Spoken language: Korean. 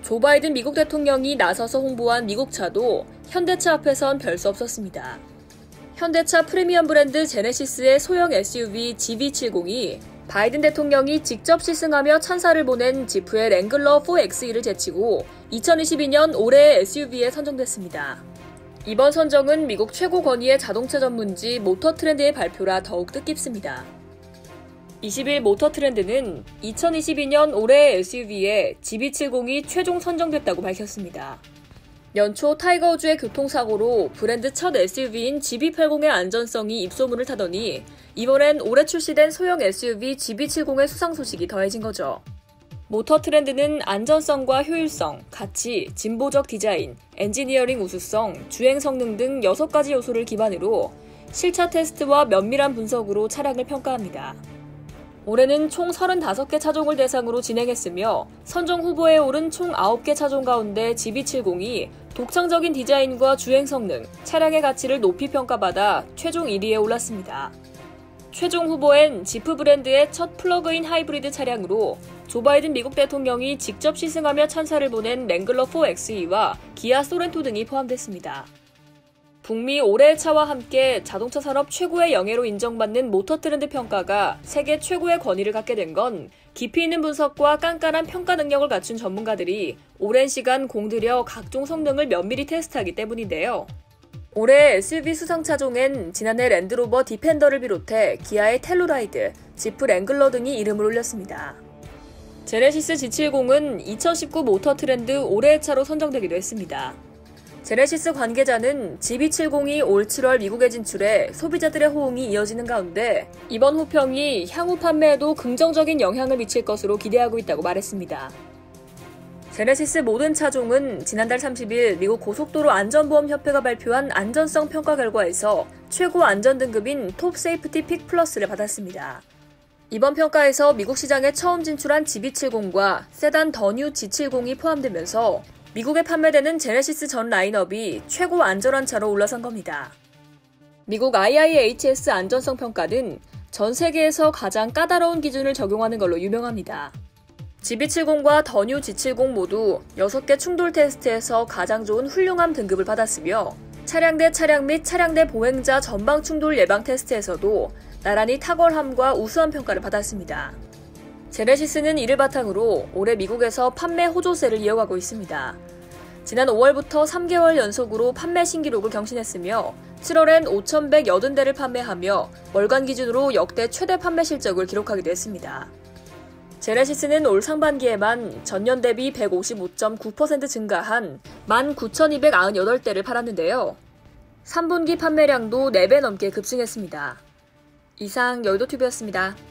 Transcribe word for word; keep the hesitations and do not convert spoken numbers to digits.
조 바이든 미국 대통령이 나서서 홍보한 미국차도 현대차 앞에선 별 수 없었습니다. 현대차 프리미엄 브랜드 제네시스의 소형 에스유브이 지비 칠십이 바이든 대통령이 직접 시승하며 찬사를 보낸 지프의 랭글러 포 엑스이를 제치고 이천이십이 년 올해의 에스유브이에 선정됐습니다. 이번 선정은 미국 최고 권위의 자동차 전문지 모터트렌드의 발표라 더욱 뜻깊습니다. 이십 일 모터트렌드는 이천이십이 년 올해의 에스유브이에 지비 칠십이 최종 선정됐다고 밝혔습니다. 연초 타이거 우즈의 교통사고로 브랜드 첫 에스유브이인 지비 팔십의 안전성이 입소문을 타더니 이번엔 올해 출시된 소형 에스유브이 지비 칠십의 수상 소식이 더해진 거죠. 모터트렌드는 안전성과 효율성, 가치, 진보적 디자인, 엔지니어링 우수성, 주행 성능 등 여섯 가지 요소를 기반으로 실차 테스트와 면밀한 분석으로 차량을 평가합니다. 올해는 총 서른다섯 개 차종을 대상으로 진행했으며 선정 후보에 오른 총 아홉 개 차종 가운데 지비 칠십이 독창적인 디자인과 주행 성능, 차량의 가치를 높이 평가받아 최종 일 위에 올랐습니다. 최종 후보엔 지프 브랜드의 첫 플러그인 하이브리드 차량으로 조 바이든 미국 대통령이 직접 시승하며 찬사를 보낸 랭글러 포 엑스이와 기아 소렌토 등이 포함됐습니다. 북미 올해의 차와 함께 자동차 산업 최고의 영예로 인정받는 모터트렌드 평가가 세계 최고의 권위를 갖게 된 건 깊이 있는 분석과 깐깐한 평가 능력을 갖춘 전문가들이 오랜 시간 공들여 각종 성능을 면밀히 테스트하기 때문인데요. 올해 에스유브이 수상 차종엔 지난해 랜드로버 디펜더를 비롯해 기아의 텔루라이드, 지프 랭글러 등이 이름을 올렸습니다. 제네시스 지 칠십은 이천십구 모터트렌드 올해의 차로 선정되기도 했습니다. 제네시스 관계자는 지비 칠십이 올 칠월 미국에 진출해 소비자들의 호응이 이어지는 가운데 이번 호평이 향후 판매에도 긍정적인 영향을 미칠 것으로 기대하고 있다고 말했습니다. 제네시스 모든 차종은 지난달 삼십 일 미국 고속도로 안전보험협회가 발표한 안전성 평가 결과에서 최고 안전 등급인 톱 세이프티 픽 플러스를 받았습니다. 이번 평가에서 미국 시장에 처음 진출한 지비 칠십과 세단 더 뉴 지 칠십이 포함되면서 미국에 판매되는 제네시스 전 라인업이 최고 안전한 차로 올라선 겁니다. 미국 아이아이에이치에스 안전성 평가는 전 세계에서 가장 까다로운 기준을 적용하는 걸로 유명합니다. 지비 칠십과 더 뉴 지 칠십 모두 여섯 개 충돌 테스트에서 가장 좋은 훌륭함 등급을 받았으며 차량 대 차량 및 차량 대 보행자 전방 충돌 예방 테스트에서도 나란히 탁월함과 우수한 평가를 받았습니다. 제네시스는 이를 바탕으로 올해 미국에서 판매 호조세를 이어가고 있습니다. 지난 오월부터 삼 개월 연속으로 판매 신기록을 경신했으며 칠월엔 오천백팔십 대를 판매하며 월간 기준으로 역대 최대 판매 실적을 기록하기도 했습니다. 제네시스는 올 상반기에만 전년 대비 백오십오 점 구 퍼센트 증가한 만 구천이백구십팔 대를 팔았는데요. 삼 분기 판매량도 네 배 넘게 급증했습니다. 이상 여의도튜브였습니다.